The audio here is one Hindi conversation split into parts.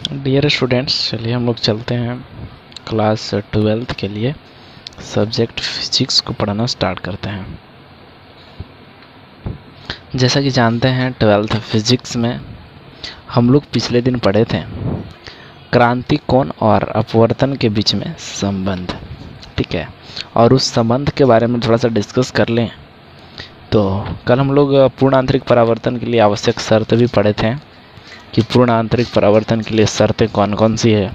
डियर स्टूडेंट्स, चलिए हम लोग चलते हैं क्लास 12th के लिए सब्जेक्ट फिजिक्स को पढ़ना स्टार्ट करते हैं। जैसा कि जानते हैं 12th फिजिक्स में हम लोग पिछले दिन पढ़े थे क्रांति कोण और अपवर्तन के बीच में संबंध। ठीक है, और उस संबंध के बारे में थोड़ा सा डिस्कस कर लें। तो कल हम लोग पूर्ण आंतरिक परावर्तन के लिए आवश्यक शर्त भी पढ़े थे कि पूर्ण आंतरिक परावर्तन के लिए शर्तें कौन कौन सी है,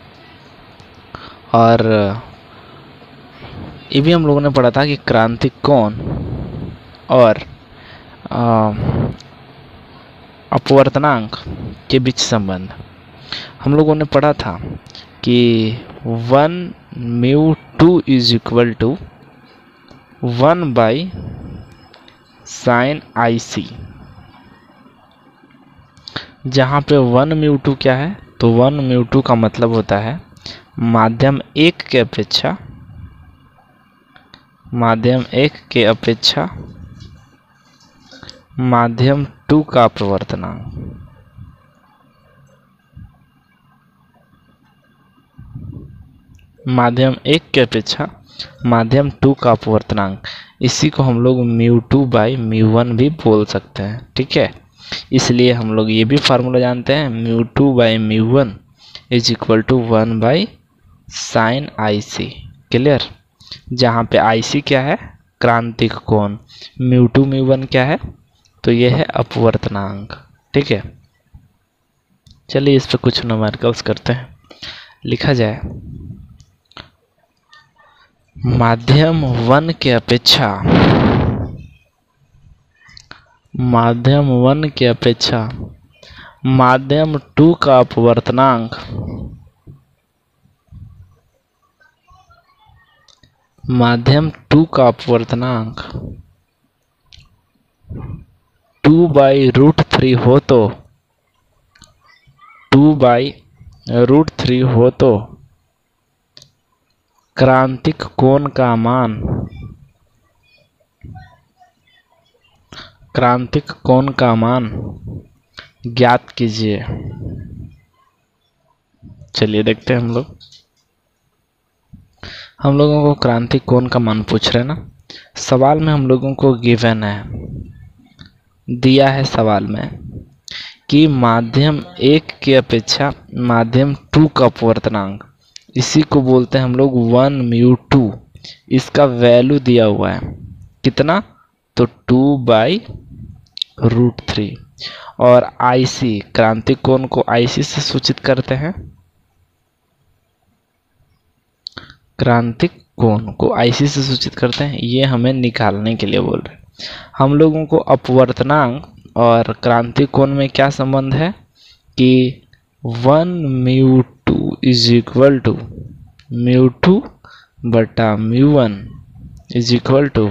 और ये भी हम लोगों ने पढ़ा था कि क्रांति कोण और अपवर्तनांक के बीच संबंध। हम लोगों ने पढ़ा था कि 1μ2 is equal to 1/sin IC, जहाँ पे 1μ2 क्या है, तो 1μ2 का मतलब होता है माध्यम 1 के अपेक्षा माध्यम 2 का अपवर्तनांक। माध्यम 1 के अपेक्षा माध्यम 2 का अपवर्तनांक, इसी को हम लोग μ2/μ1 भी बोल सकते हैं। ठीक है, इसलिए हम लोग ये भी फार्मूला जानते हैं μ2/μ1 is equal to 1/sin IC। Clear, जहाँ पे IC क्या है, क्रांतिक कोण, μ2/μ1 क्या है, तो ये है अपवर्तनांक। ठीक है, चलिए इस पे कुछ न्यूमेरिकल्स करते हैं। लिखा जाए माध्यम 1 के अपेक्षा माध्यम 2 का अपवर्तनांक माध्यम 2 का अपवर्तनांक 2/√3 हो तो 2/√3 हो तो क्रांतिक कोण का मान ज्ञात कीजिए। चलिए देखते हैं हम लोगों को क्रांतिक कोण का मान पूछ रहे हैं ना। सवाल में हम लोगों को गिवन है, दिया है सवाल में कि माध्यम 1 के अपेक्षा माध्यम 2 का अपवर्तनांक, इसी को बोलते हैं हम लोग 1μ2। इसका वैल्यू दिया हुआ है कितना, तो 2/√3। और IC, क्रांतिक कोण को IC से सूचित करते हैं, क्रांतिक कोण को IC से सूचित करते हैं। ये हमें निकालने के लिए बोल रहे हैं। हम लोगों को अपवर्तनांक और क्रांतिक कोण में क्या संबंध है कि 1μ2 is equal to μ2/μ1 is equal to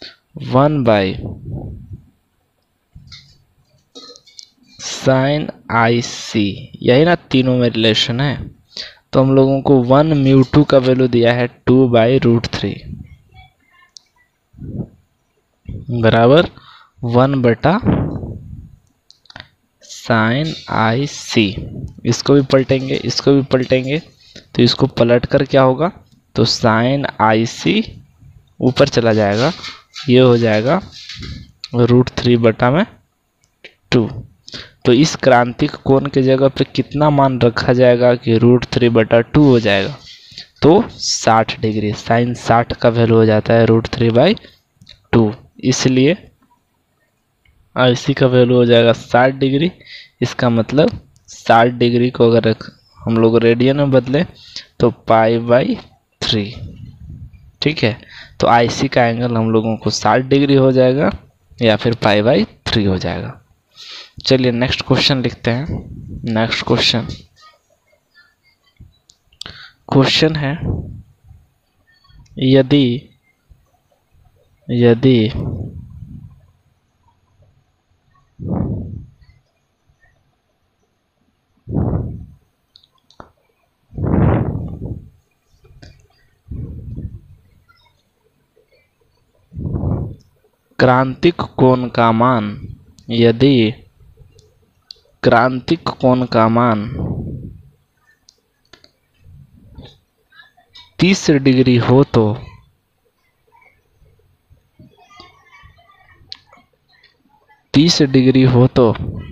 1/sin IC। यही ना तीनों में रिलेशन है। तो हम लोगों को 1μ2 का वैल्यू दिया है 2/√3 बराबर 1/sin IC। इसको भी पलटेंगे, इसको भी पलटेंगे, तो इसको पलट कर क्या होगा, तो sin IC ऊपर चला जाएगा, ये हो जाएगा √3/2। तो इस क्रांतिक कोण के जगह पे कितना मान रखा जाएगा कि √3/2 हो जाएगा, तो 60 डिग्री। sin 60 का वैल्यू हो जाता है √3/2, इसलिए IC का वैल्यू हो जाएगा 60 डिग्री। इसका मतलब 60 डिग्री को अगर हम लोग रेडियन में बदलें तो π/3। ठीक है, तो IC का एंगल हम लोगों को 60 डिग्री हो जाएगा या फिर π/3 हो जाएगा। चलिए नेक्स्ट क्वेश्चन लिखते हैं। नेक्स्ट क्वेश्चन है, यदि क्रांतिक कोण का मान 30 डिग्री हो तो 30 डिग्री हो तो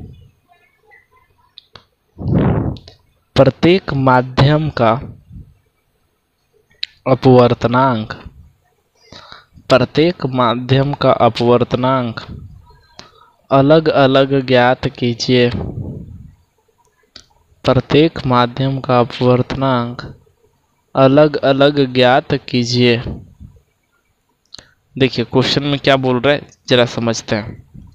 प्रत्येक माध्यम का अपवर्तनांक, प्रत्येक माध्यम का अपवर्तनांक अलग अलग ज्ञात कीजिए। प्रत्येक माध्यम का अपवर्तनांक अलग अलग ज्ञात कीजिए। देखिए क्वेश्चन में क्या बोल रहा है जरा समझते हैं।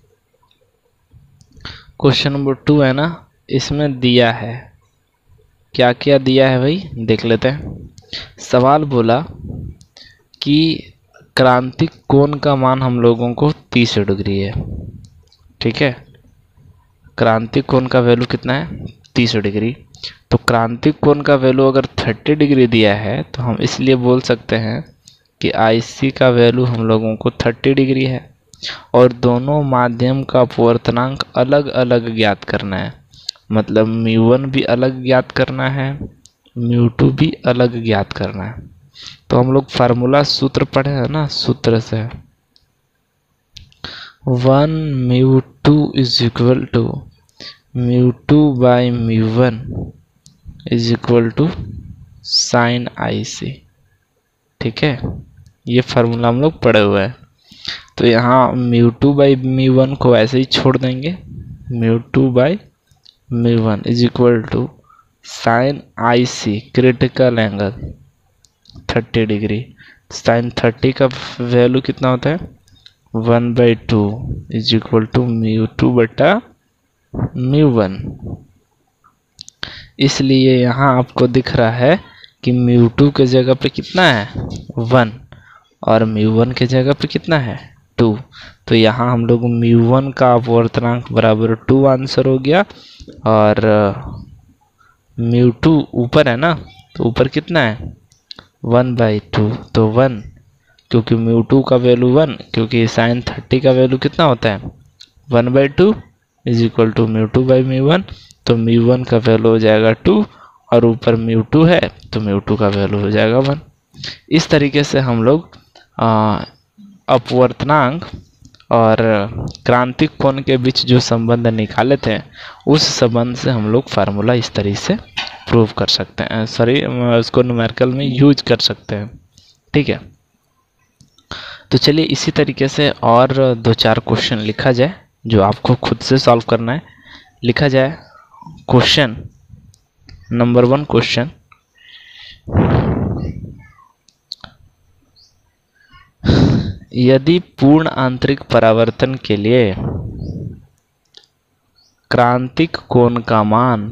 क्वेश्चन नंबर 2 है ना, इसमें दिया है, क्या क्या दिया है भाई देख लेते हैं। सवाल बोला कि क्रांतिक कोण का मान हम लोगों को 30 डिग्री है, ठीक है। क्रांतिक कोण का वैल्यू कितना है 30 डिग्री। तो क्रांतिक कोण का वैल्यू अगर 30 डिग्री दिया है तो हम इसलिए बोल सकते हैं कि IC का वैल्यू हम लोगों को 30 डिग्री है और दोनों माध्यम का अपवर्तनांक अलग अलग ज्ञात करना है। मतलब μ1 भी अलग ज्ञात करना है, μ2 भी अलग ज्ञात करना है। तो हम लोग फार्मूला सूत्र पढ़े हैं ना, सूत्र से 1 μ2 is equal to μ2 by μ1 is equal to sine IC, ठीक है। ये फार्मूला हम लोग पढ़े हुए हैं। तो यहाँ μ2 बाई μ1 को ऐसे ही छोड़ देंगे, μ2 by μ1 is equal to sine IC critical angle 30 degree. Sine 30 का वैल्यू कितना होता है 1/2 इज इक्वल टू μ2 बटा μ1। इसलिए यहाँ आपको दिख रहा है कि μ2 के जगह पे कितना है 1 और μ1 के जगह पे कितना है 2। तो यहाँ हम लोग μ1 का अपवर्तनांक बराबर 2 आंसर हो गया और μ2 ऊपर है ना, तो ऊपर कितना है 1/2, तो 1 क्योंकि μ2 का वैल्यू 1, क्योंकि साइन 30 का वैल्यू कितना होता है 1/2 इज इक्वल टू μ2 बाई μ1। तो μ1 का वैल्यू हो जाएगा 2 और ऊपर μ2 है तो μ2 का वैल्यू हो जाएगा 1। इस तरीके से हम लोग अपवर्तनांक और क्रांतिक कोण के बीच जो संबंध निकाले थे उस संबंध से हम लोग फार्मूला इस तरीके से प्रूव कर सकते हैं, उसको न्यूमेरिकल में यूज कर सकते हैं, ठीक है। तो चलिए इसी तरीके से और 2-4 क्वेश्चन लिखा जाए जो आपको खुद से सॉल्व करना है। लिखा जाए क्वेश्चन नंबर 1। क्वेश्चन यदि पूर्ण आंतरिक परावर्तन के लिए क्रांतिक कोण का मान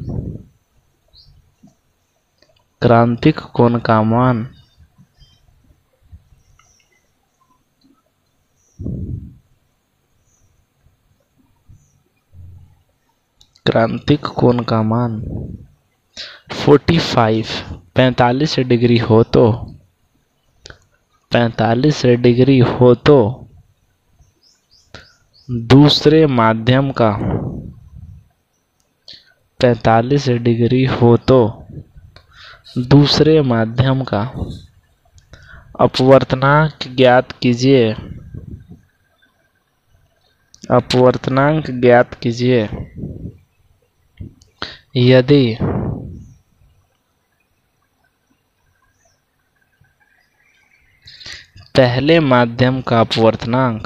45 डिग्री हो तो 45 डिग्री हो तो दूसरे माध्यम का 45 डिग्री हो तो दूसरे माध्यम का अपवर्तनांक ज्ञात कीजिए। अपवर्तनांक ज्ञात कीजिए यदि पहले माध्यम का अपवर्तनांक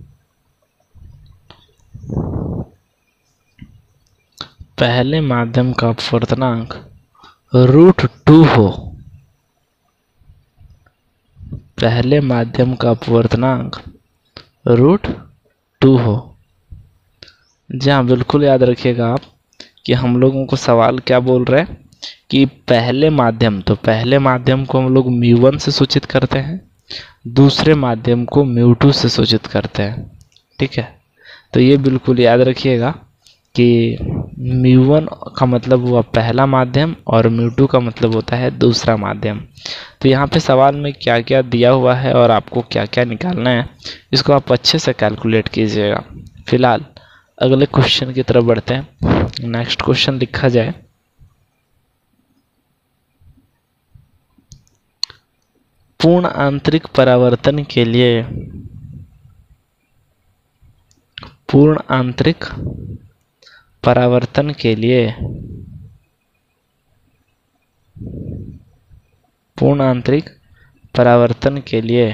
√2 हो। पहले माध्यम का अपवर्तनांक √2 हो। जहाँ बिल्कुल याद रखिएगा आप कि हम लोगों को सवाल क्या बोल रहे हैं कि पहले माध्यम, तो पहले माध्यम को हम लोग μ1 से सूचित करते हैं, दूसरे माध्यम को μ2 से सूचित करते हैं, ठीक है। तो ये बिल्कुल याद रखिएगा कि μ1 का मतलब हुआ पहला माध्यम और μ2 का मतलब होता है दूसरा माध्यम। तो यहाँ पे सवाल में क्या क्या दिया हुआ है और आपको क्या क्या निकालना है इसको आप अच्छे से कैलकुलेट कीजिएगा। फिलहाल अगले क्वेश्चन की तरफ बढ़ते हैं। नेक्स्ट क्वेश्चन लिखा जाए पूर्ण आंतरिक परावर्तन के लिए पूर्ण आंतरिक परावर्तन के लिए पूर्ण आंतरिक परावर्तन के लिए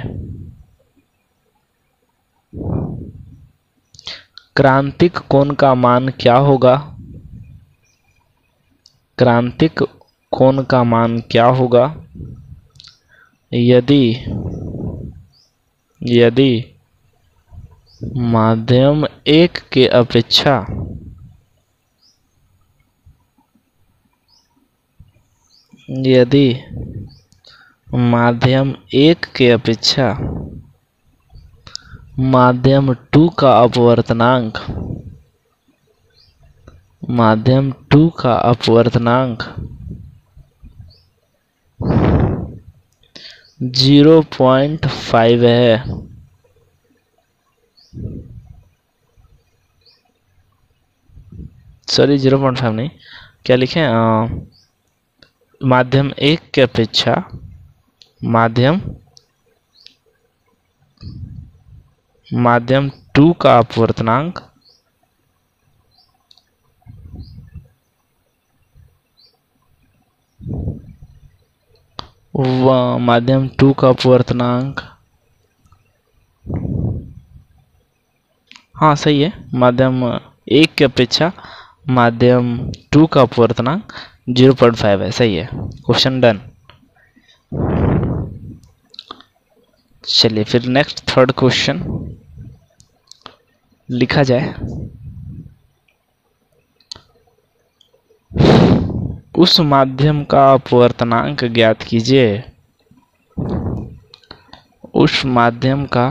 क्रांतिक कोण का मान क्या होगा? क्रांतिक कोण का मान क्या होगा यदि माध्यम 1 के अपेक्षा माध्यम 1 के अपेक्षा माध्यम 2 का अपवर्तनांक 0.5 है। सॉरी 0.5 नहीं, क्या लिखें, माध्यम 1 के अपेक्षा माध्यम 2 का अपवर्तनांक माध्यम 2 का अपवर्तनांक, हाँ सही है, माध्यम 1 के अपेक्षा माध्यम 2 का अपवर्तनांक 0.5 है, सही है। Question done. चलिए फिर नेक्स्ट थर्ड क्वेश्चन लिखा जाए। उस माध्यम का अपवर्तनांक ज्ञात कीजिए। उस माध्यम का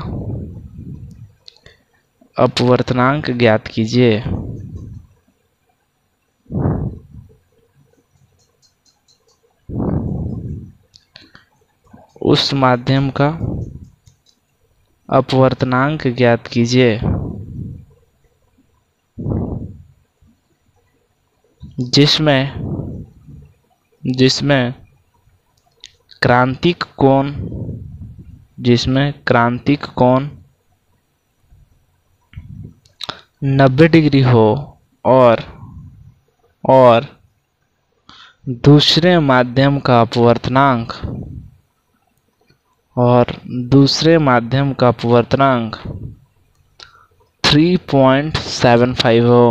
अपवर्तनांक ज्ञात कीजिए। उस माध्यम का अपवर्तनांक ज्ञात कीजिए जिसमें क्रांतिक कोण 90 डिग्री हो और दूसरे माध्यम का अपवर्तनांक 3.75 हो।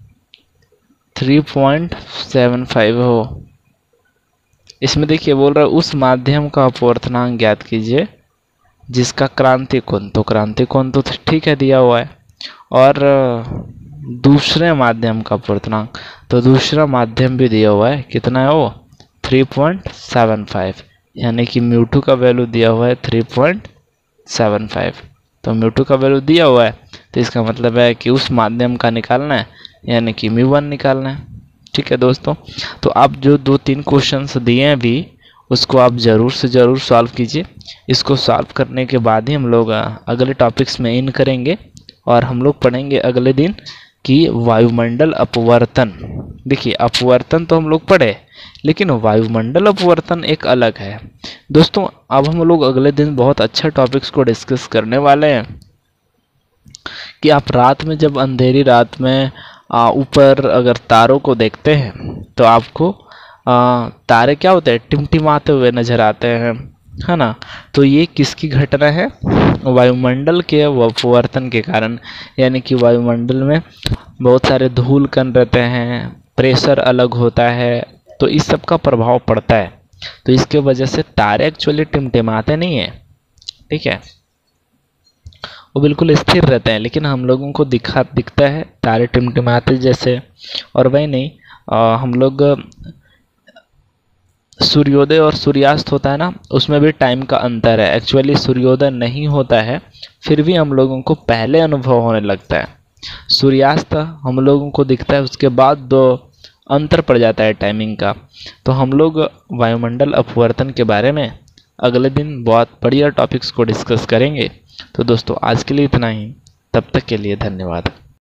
3.75 हो। इसमें देखिए बोल रहा है उस माध्यम का अपवर्तनांक ज्ञात कीजिए जिसका क्रांतिक कोण, तो क्रांतिक कोण तो ठीक है दिया हुआ है, और दूसरे माध्यम का अपवर्तनांक, तो दूसरा माध्यम भी दिया हुआ है, कितना है वो 3.75, यानी कि μ2 का वैल्यू दिया हुआ है 3.75। तो μ2 का वैल्यू दिया हुआ है तो इसका मतलब है कि उस माध्यम का निकालना है, यानी कि μ1 निकालना है। ठीक है दोस्तों, तो आप जो 2-3 क्वेश्चंस दिए हैं भी उसको आप ज़रूर से ज़रूर सॉल्व कीजिए। इसको सॉल्व करने के बाद ही हम लोग अगले टॉपिक्स में इन करेंगे और हम लोग पढ़ेंगे अगले दिन कि वायुमंडल अपवर्तन। देखिए अपवर्तन तो हम लोग पढ़े, लेकिन वायुमंडल अपवर्तन एक अलग है। दोस्तों अब हम लोग अगले दिन बहुत अच्छा टॉपिक्स को डिस्कस करने वाले हैं कि आप रात में जब अंधेरी रात में ऊपर अगर तारों को देखते हैं तो आपको तारे क्या होते हैं, टिमटिमाते हुए नजर आते हैं, है ना। तो ये किसकी घटना है, वायुमंडल के अपवर्तन के कारण, यानी कि वायुमंडल में बहुत सारे धूल कण रहते हैं, प्रेशर अलग होता है, तो इस सब का प्रभाव पड़ता है। तो इसके वजह से तारे एक्चुअली टिमटिमाते नहीं है, ठीक है, वो बिल्कुल स्थिर रहते हैं, लेकिन हम लोगों को दिखता है तारे टिमटिमाते जैसे। और वही नहीं, हम लोग सूर्योदय और सूर्यास्त होता है ना, उसमें भी टाइम का अंतर है। एक्चुअली सूर्योदय नहीं होता है, फिर भी हम लोगों को पहले अनुभव होने लगता है। सूर्यास्त हम लोगों को दिखता है, उसके बाद 2 अंतर पड़ जाता है टाइमिंग का। तो हम लोग वायुमंडल अपवर्तन के बारे में अगले दिन बहुत बढ़िया टॉपिक्स को डिस्कस करेंगे। तो दोस्तों आज के लिए इतना ही, तब तक के लिए धन्यवाद।